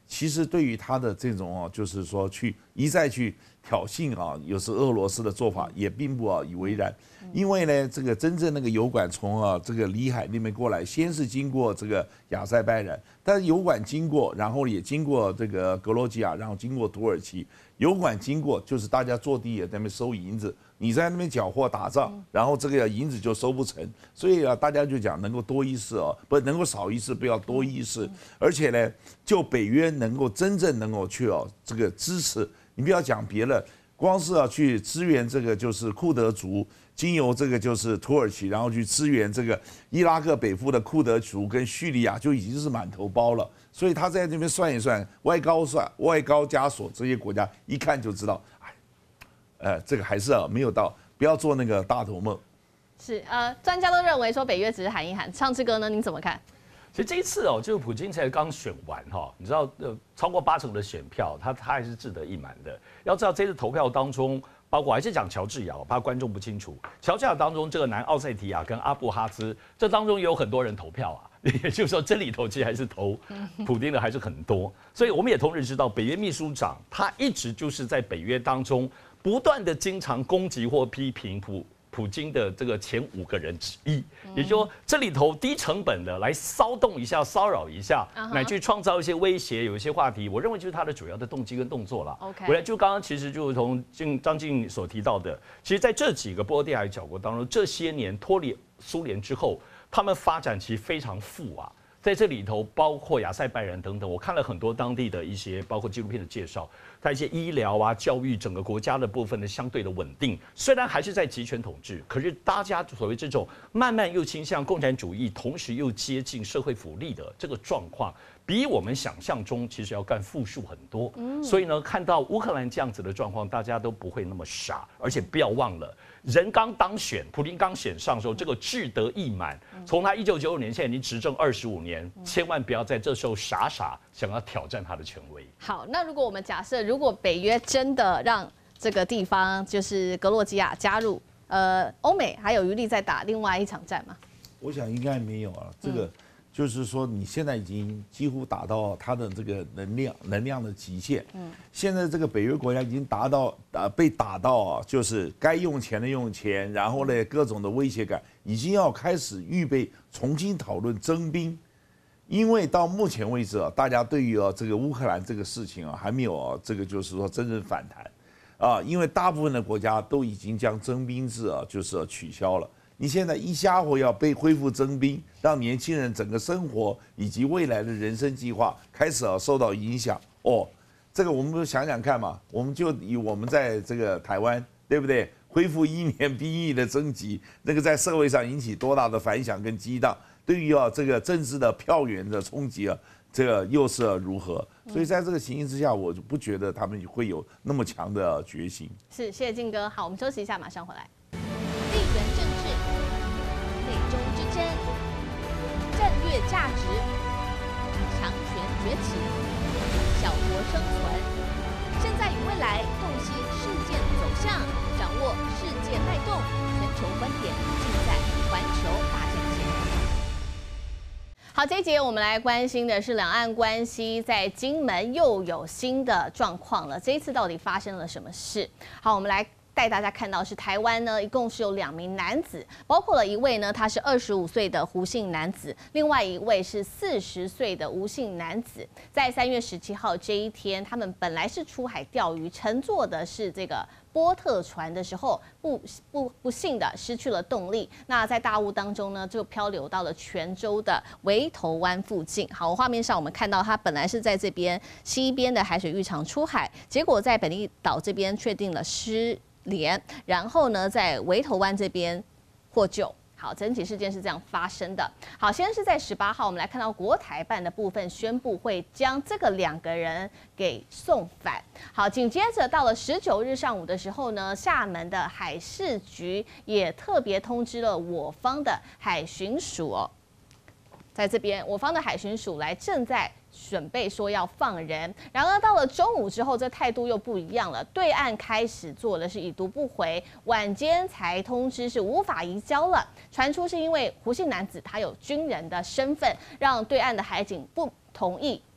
其实对于他的这种啊，就是说去一再去挑衅啊，有时俄罗斯的做法也并不啊以为然，因为呢，这个真正那个油管从啊这个里海那边过来，先是经过这个亚塞拜然，但是油管经过，然后也经过这个格罗吉亚，然后经过土耳其，油管经过就是大家坐地也在那边收银子。你在那边缴获打仗，然后这个银子就收不成，所以啊，大家就讲能够多一事哦，不能够少一事，不要多一事。而且呢，就北约能够真正能够去哦这个支持，你不要讲别的，光是要去支援这个就是库德族，经由这个就是土耳其，然后去支援这个伊拉克北部的库德族跟叙利亚，就已经是满头包了。所以他在这边算一算，外高算外高加索这些国家一看就知道。呃，这个还是啊没有到，不要做那个大头梦。 是呃，专家都认为说北约只是喊一喊，畅之哥呢，您怎么看？ 其实这一次哦，就是普京才刚选完哈，你知道呃，超过八成的选票，他他还是志得意满的。要知道这次投票当中，包括还是讲乔治亚，我怕观众不清楚。乔治亚当中，这个南奥塞提亚跟阿布哈兹，这当中也有很多人投票啊。也就是说，这里头其实还是投普丁的还是很多。所以我们也同时知道，北约秘书长他一直就是在北约当中。不断的经常攻击或批评普普京的这个前五个人之一，也就是说这里头低成本的来骚动一下、骚扰一下，乃至创造一些威胁，有一些话题，我认为就是他的主要的动机跟动作了。 OK， 回来就刚刚其实就从静张静所提到的，其实在这几个波罗的海角国当中，这些年脱离苏联之后，他们发展其实非常富啊。在这里头，包括亚塞拜然等等，我看了很多当地的一些，包括纪录片的介绍，它一些医疗啊、教育，整个国家的部分的相对的稳定。虽然还是在集权统治，可是大家所谓这种慢慢又倾向共产主义，同时又接近社会福利的这个状况，比我们想象中其实要更富庶很多。所以呢，看到乌克兰这样子的状况，大家都不会那么傻，而且不要忘了。人刚当选，普丁刚选上的时候，这个志得意满。从他一九九五年，现在已经执政二十五年，千万不要在这时候傻傻想要挑战他的权威。 好，那如果我们假设，如果北约真的让这个地方就是格洛吉亚加入，呃，欧美还有余力再打另外一场战吗？ 我想应该没有啊，这个。嗯就是说，你现在已经几乎达到它的这个能量能量的极限。嗯，现在这个北约国家已经达到啊，被打到啊，就是该用钱的用钱，然后呢，各种的威胁感，已经要开始预备重新讨论征兵。因为到目前为止啊，大家对于啊这个乌克兰这个事情啊，还没有啊这个就是说真正反弹啊，因为大部分的国家都已经将征兵制啊就是取消了。你现在一家伙要被恢复征兵，让年轻人整个生活以及未来的人生计划开始啊受到影响哦。这个我们想想看嘛，我们就以我们在这个台湾，对不对？恢复一年兵役的征集，那个在社会上引起多大的反响跟激荡，对于啊这个政治的票源的冲击啊，这个又是如何？所以在这个情形之下，我就不觉得他们会有那么强的决心。 是，谢谢靖哥。好，我们休息一下，马上回来。地缘政治、美中之争、战略价值、强权崛起、小国生存，现在与未来洞悉事件走向，掌握世界脉动，全球观点尽在环球大战线。好，这一节我们来关心的是两岸关系在金门又有新的状况了。这一次到底发生了什么事？好，我们来带大家看到是台湾呢，一共是有两名男子，包括了一位呢，他是二十五岁的胡姓男子，另外一位是四十岁的吴姓男子。在三月十七号这一天，他们本来是出海钓鱼，乘坐的是这个波特船的时候，不不不幸的失去了动力。那在大雾当中呢，就漂流到了泉州的围头湾附近。好，画面上我们看到他本来是在这边西边的海水浴场出海，结果在本地岛这边确定了失联，然后呢，在围头湾这边获救。好，整体事件是这样发生的。好，先是在十八号，我们来看到国台办的部分宣布会将这个两个人给送返。好，紧接着到了十九日上午的时候呢，厦门的海事局也特别通知了我方的海巡署哦，在这边我方的海巡署来正在准备说要放人，然而到了中午之后，这态度又不一样了。对岸开始做的是已读不回，晚间才通知是无法移交了。传出是因为胡姓男子他有军人的身份，让对岸的海警不同意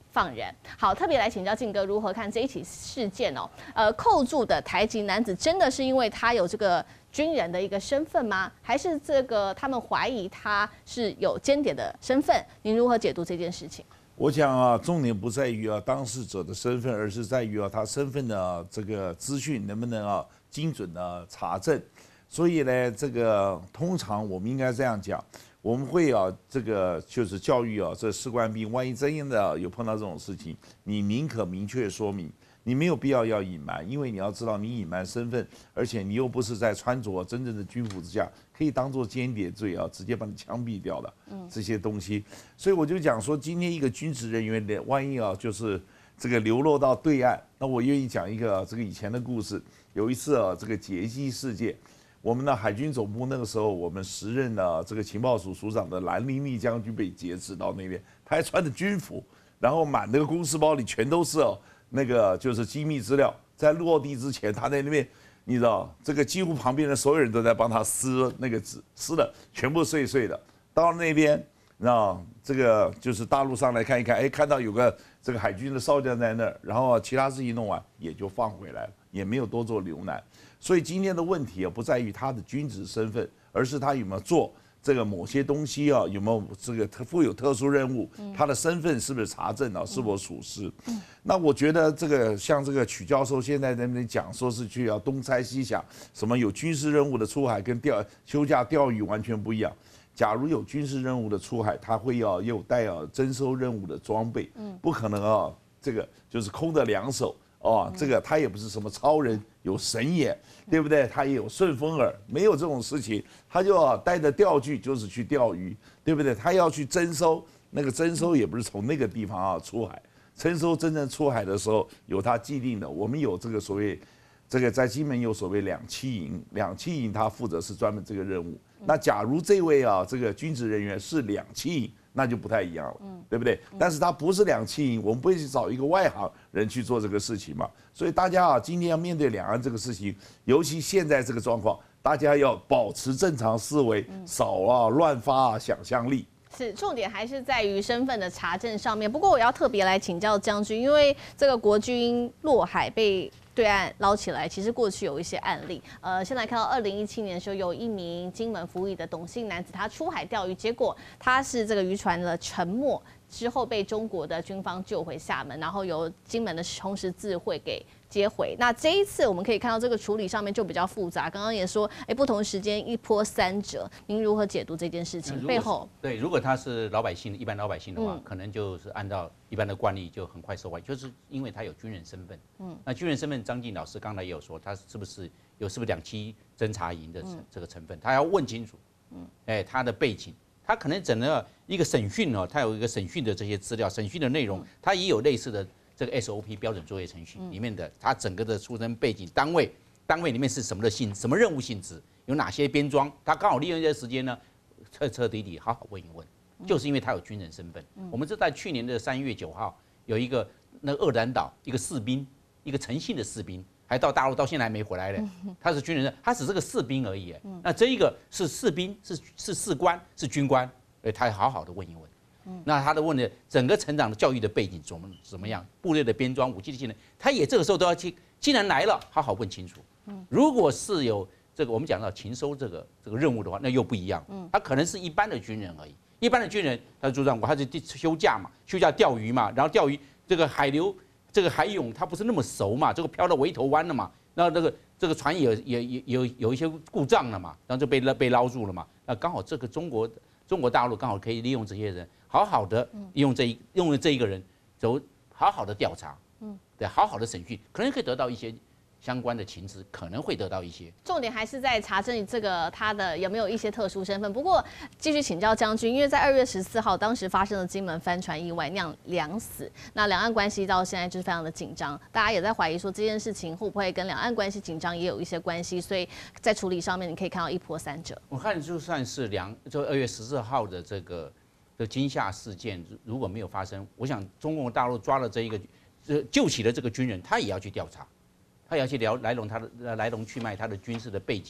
放人。好，特别来请教靖哥如何看这一起事件哦？呃，扣住的台籍男子真的是因为他有这个军人的一个身份吗？还是这个他们怀疑他是有间谍的身份？您如何解读这件事情？ 我讲啊，重点不在于啊当事者的身份，而是在于啊他身份的这个资讯能不能啊精准的查证。所以呢，这个通常我们应该这样讲，我们会啊这个就是教育啊这士官兵，万一真的有碰到这种事情，你宁可明确说明。你没有必要要隐瞒，因为你要知道，你隐瞒身份，而且你又不是在穿着真正的军服之下，可以当做间谍罪啊，直接把你枪毙掉的这些东西。所以我就讲说，今天一个军职人员的，万一啊，就是这个流落到对岸，那我愿意讲一个这个以前的故事。有一次啊，这个劫机事件，我们的海军总部那个时候，我们时任的这个情报署署长的兰陵立将军被劫持到那边，他还穿着军服，然后满那个公事包里全都是哦。那个就是机密资料，在落地之前，他在那边，你知道，这个几乎旁边的所有人都在帮他撕那个纸，撕的全部碎碎的。到了那边，那这个就是大陆上来看一看，哎，看到有个这个海军的少将在那儿，然后其他事情弄完也就放回来了，也没有多做留难。所以今天的问题啊，不在于他的军职身份，而是他有没有做。这个某些东西啊，有没有这个负有特殊任务？他的身份是不是查证啊？是否属实？那我觉得这个像这个曲教授现在在那边讲，说是去要东猜西想，什么有军事任务的出海跟钓休假钓鱼完全不一样。假如有军事任务的出海，他会要有带有征收任务的装备，不可能啊，这个就是空的两手。哦，这个他也不是什么超人，有神眼，对不对？他也有顺风耳，没有这种事情，他就啊带着钓具就是去钓鱼，对不对？他要去征收，那个征收也不是从那个地方啊出海，征收真正出海的时候有他既定的，我们有这个所谓，这个在金门有所谓两栖营，两栖营他负责是专门这个任务。那假如这位啊这个军职人员是两栖营，那就不太一样了，对不对？但是他不是两栖营，我们不会去找一个外行人去做这个事情嘛。所以大家啊，今天要面对两岸这个事情，尤其现在这个状况，大家要保持正常思维，少啊乱发啊想象力。 是，重点还是在于身份的查证上面。不过我要特别来请教将军，因为这个国军落海被对岸捞起来，其实过去有一些案例。呃，现在看到二零一七年的时候，有一名金门服役的董姓男子，他出海钓鱼，结果他是这个渔船的沉没之后被中国的军方救回厦门，然后由金门的红十字会给接回。那这一次我们可以看到这个处理上面就比较复杂。刚刚也说，哎，不同时间一波三折，您如何解读这件事情背后？ 对，如果他是老百姓，一般老百姓的话， 嗯、 可能就是按照一般的惯例就很快收回，就是因为他有军人身份。嗯，那军人身份，张晋老师刚才也有说，他是不是有是不是两栖侦察营的这个成分？他要问清楚。嗯，哎，他的背景。他可能整个一个审讯哦，他有一个审讯的这些资料，审讯的内容，他也有类似的这个 S O P 标准作业程序里面的，他整个的出身背景、单位、单位里面是什么的性、什么任务性质，有哪些编装，他刚好利用这些时间呢，彻彻底底好好问一问，就是因为他有军人身份。我们是在去年的三月九号，有一个那个二兰岛一个士兵，一个诚信的士兵。还到大陆，到现在还没回来嘞。他是军人，他只是个士兵而已。那这一个是士兵，是是士官，是军官，哎，他好好的问一问。那他的问的整个成长的教育的背景怎么怎么样，部队的编装、武器的技能，他也这个时候都要去。既然来了，好好问清楚。如果是有这个我们讲到勤收这个这个任务的话，那又不一样。他可能是一般的军人而已。一般的军人，他是组长，他是休假嘛，休假钓鱼嘛，然后钓鱼这个海流。这个海泳它不是那么熟嘛，这个飘到围头湾了嘛，然后这个这个船也也也有有一些故障了嘛，然后就被被捞住了嘛。那刚好这个中国中国大陆刚好可以利用这些人，好好的利用这一用这一个人，走好好的调查，嗯，对，好好的审讯，可能可以得到一些相关的情资，可能会得到一些。 重点还是在查证这个他的有没有一些特殊身份。不过继续请教将军，因为在二月十四号当时发生了金门帆船意外酿两死，那两岸关系到现在就是非常的紧张，大家也在怀疑说这件事情会不会跟两岸关系紧张也有一些关系，所以在处理上面你可以看到一波三折。 我看就算是两就二月十四号的这个的惊吓事件如果没有发生，我想中国大陆抓了这一个呃救起了这个军人，他也要去调查。他也要去了来龙他的来龙去脉，他的军事的背景，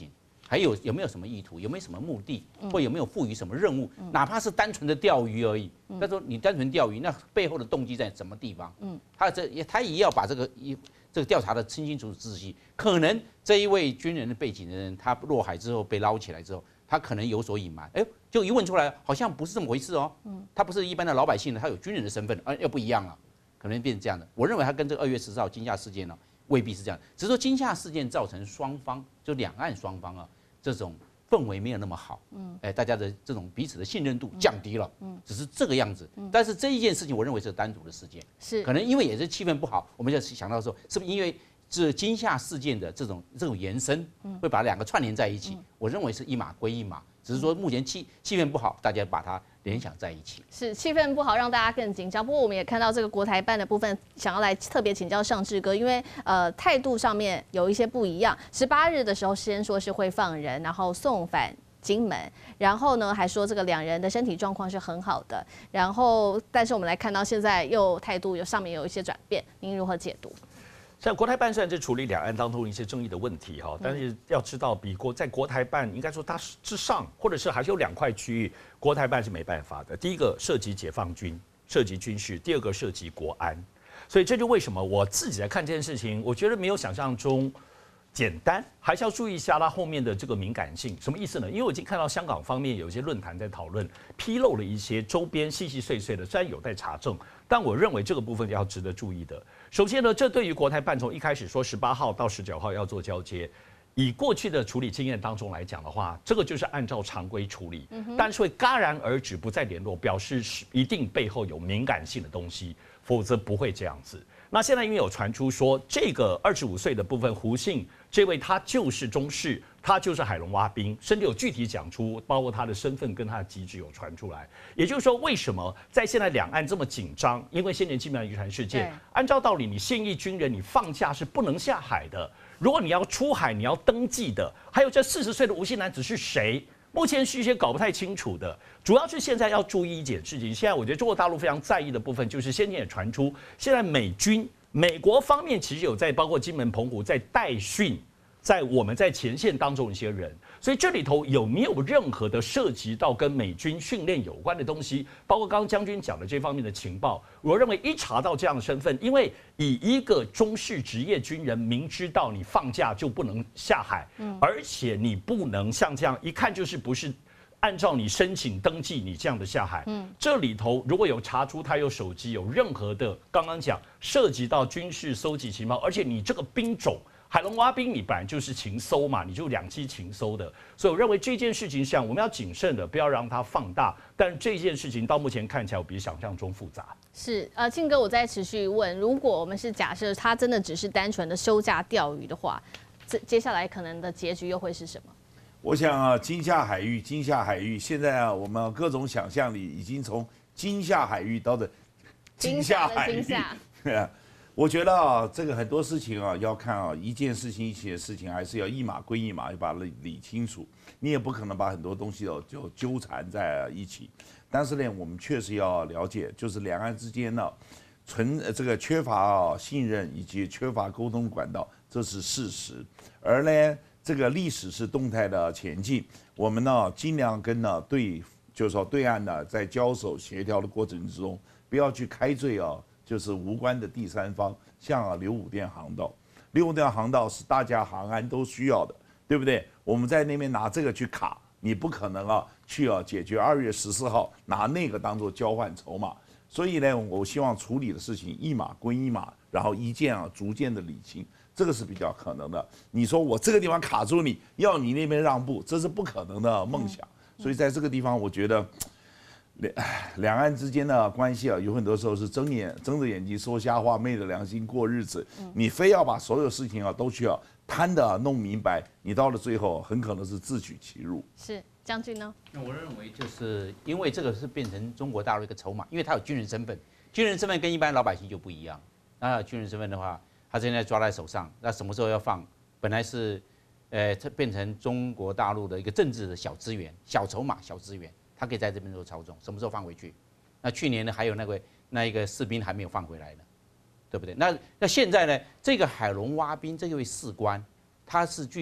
还有有没有什么意图，有没有什么目的，或有没有赋予什么任务，哪怕是单纯的钓鱼而已。他说你单纯钓鱼，那背后的动机在什么地方？嗯，他这也他也要把这个一这个调查的清清楚楚仔细。可能这一位军人的背景的人，他落海之后被捞起来之后，他可能有所隐瞒。哎，就一问出来，好像不是这么回事哦。嗯，他不是一般的老百姓，他有军人的身份，啊，又不一样了，可能变成这样的。我认为他跟这个二月十四号惊吓事件呢，未必是这样，只是说惊吓事件造成双方就两岸双方啊这种氛围没有那么好，嗯，哎，大家的这种彼此的信任度降低了，嗯，只是这个样子。但是这一件事情，我认为是单独的事件， 是可能因为也是气氛不好，我们就想到说，是不是因为这惊吓事件的这种这种延伸，会把两个串联在一起？我认为是一码归一码，只是说目前气气氛不好，大家把它联想在一起。 是气氛不好，让大家更紧张。不过我们也看到这个国台办的部分，想要来特别请教尚志哥，因为呃态度上面有一些不一样。十八日的时候先说是会放人，然后送返金门，然后呢还说这个两人的身体状况是很好的，然后但是我们来看到现在又态度有上面有一些转变，您如何解读？ 像国台办虽然是处理两岸当中一些争议的问题哈，但是要知道，比国在国台办应该说它之上，或者是还是有两块区域，国台办是没办法的。第一个涉及解放军，涉及军事；第二个涉及国安。所以这就为什么我自己来看这件事情，我觉得没有想象中简单，还是要注意一下它后面的这个敏感性。什么意思呢？因为我已经看到香港方面有一些论坛在讨论，披露了一些周边细细碎碎的，虽然有待查证，但我认为这个部分要值得注意的。首先呢，这对于国台办从一开始说十八号到十九号要做交接，以过去的处理经验当中来讲的话，这个就是按照常规处理，但是会戛然而止，不再联络，表示一定背后有敏感性的东西，否则不会这样子。那现在因为有传出说，这个二十五岁的部分胡姓这位他就是中士，他就是海龙蛙兵，甚至有具体讲出，包括他的身份跟他的机制有传出来。也就是说，为什么在现在两岸这么紧张？因为先前金门渔船事件，按照道理，你现役军人你放假是不能下海的。如果你要出海，你要登记的。还有这四十岁的吴姓男子是谁？目前是一些搞不太清楚的，主要是现在要注意一件事情。现在我觉得中国大陆非常在意的部分，就是先前也传出，现在美军、美国方面其实有在包括金门、澎湖在代训，在我们在前线当中一些人，所以这里头有没有任何的涉及到跟美军训练有关的东西，包括刚刚将军讲的这方面的情报，我认为一查到这样的身份，因为以一个中式职业军人明知道你放假就不能下海，嗯，而且你不能像这样一看就是不是按照你申请登记你这样的下海，嗯，这里头如果有查出他有手机，有任何的刚刚讲涉及到军事搜集情报，而且你这个兵种。海龙蛙兵，你本来就是情搜嘛，你就两栖情搜的，所以我认为这件事情上我们要谨慎的，不要让它放大。但这件事情到目前看起来，我比想象中复杂。 是，呃，庆哥，我再持续问，如果我们是假设他真的只是单纯的休假钓鱼的话，这接下来可能的结局又会是什么？ 我想啊，金厦海域，金厦海域，现在啊，我们各种想象力已经从金厦海域到的金厦海域。我觉得啊，这个很多事情啊，要看啊，一件事情一起的事情，还是要一码归一码，要把它理理清楚。你也不可能把很多东西哦就纠缠在一起。但是呢，我们确实要了解，就是两岸之间呢，存这个缺乏啊信任以及缺乏沟通管道，这是事实。而呢，这个历史是动态的前进，我们呢尽量跟呢对，就是说对岸呢在交手协调的过程之中，不要去开罪啊。就是无关的第三方，像啊流武店航道，流武店航道是大家航安都需要的，对不对？我们在那边拿这个去卡，你不可能啊去啊解决二月十四号拿那个当做交换筹码。所以呢，我希望处理的事情一码归一码，然后一件啊逐渐的理清，这个是比较可能的。你说我这个地方卡住你，要你那边让步，这是不可能的梦想。所以在这个地方，我觉得。两两岸之间的关系啊，有很多时候是睁眼睁着眼睛说瞎话，昧着良心过日子。你非要把所有事情啊都去要摊的弄明白，你到了最后很可能是自取其辱。 是将军呢？ 那我认为就是因为这个是变成中国大陆一个筹码，因为他有军人身份，军人身份跟一般老百姓就不一样。那军人身份的话，他现在抓在手上，那什么时候要放？本来是，呃，这变成中国大陆的一个政治的小资源、小筹码、小资源。他可以在这边做操纵，什么时候放回去？那去年呢，还有那个那一个士兵还没有放回来呢，对不对？那那现在呢，这个海龙蛙兵这位士官，他是具有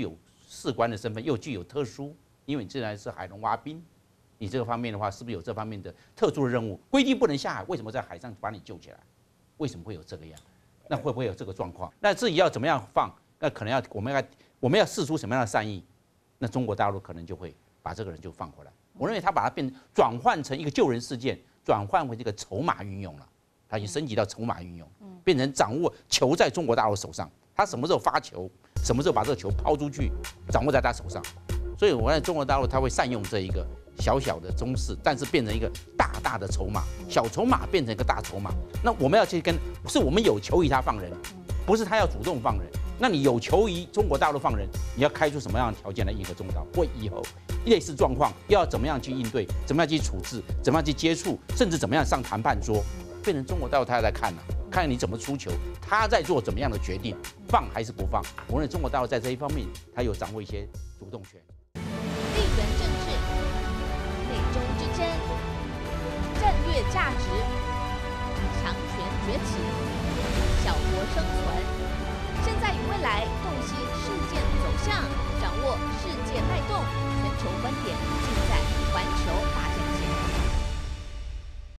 士官的身份，又具有特殊，因为你自然是海龙蛙兵，你这个方面的话，是不是有这方面的特殊的任务？规定不能下海，为什么在海上把你救起来？为什么会有这个样？那会不会有这个状况？那至于要怎么样放，那可能要我们要我们要释出什么样的善意，那中国大陆可能就会把这个人就放回来。我认为他把它变转换成一个救人事件，转换为这个筹码运用了，他已经升级到筹码运用，变成掌握球在中国大陆手上，他什么时候发球，什么时候把这个球抛出去，掌握在他手上。所以我在中国大陆他会善用这一个小小的中式，但是变成一个大大的筹码，小筹码变成一个大筹码。那我们要去跟，是我们有求于他放人，不是他要主动放人。那你有求于中国大陆放人，你要开出什么样的条件来迎合中国大陆？或以后类似状况要怎么样去应对，怎么样去处置，怎么样去接触，甚至怎么样上谈判桌，变成中国大陆他在看了、啊，看你怎么出球，他在做怎么样的决定，放还是不放？我认为中国大陆在这一方面，他有掌握一些主动权。 地缘政治、美中之争、战略价值、强权崛起、小国生存，现在与未来洞悉事件走向，掌握世界脉动，全球观点。